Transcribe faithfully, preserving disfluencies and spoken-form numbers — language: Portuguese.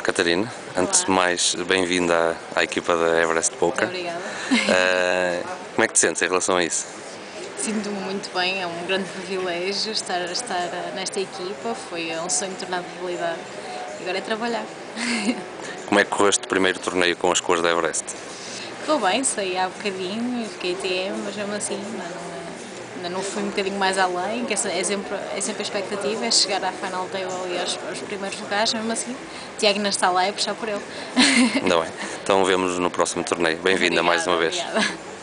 Catarina, antes de mais, bem-vinda à, à equipa da Everest Poker. Muito obrigada. Uh, como é que te sentes em relação a isso? Sinto-me muito bem, é um grande privilégio estar, estar nesta equipa, foi um sonho tornado realidade e agora é trabalhar. Como é que correu este primeiro torneio com as cores da Everest? Correu bem, saí há bocadinho, fiquei T M, mas mesmo assim ainda não, ainda não fui um bocadinho mais além, que é sempre, é sempre a expectativa, é chegar à final table e aos, aos primeiros lugares, mesmo assim. Tiago ainda está lá e puxar por ele. Ainda bem. Então vemos-nos no próximo torneio. Bem-vinda mais uma vez. Obrigada.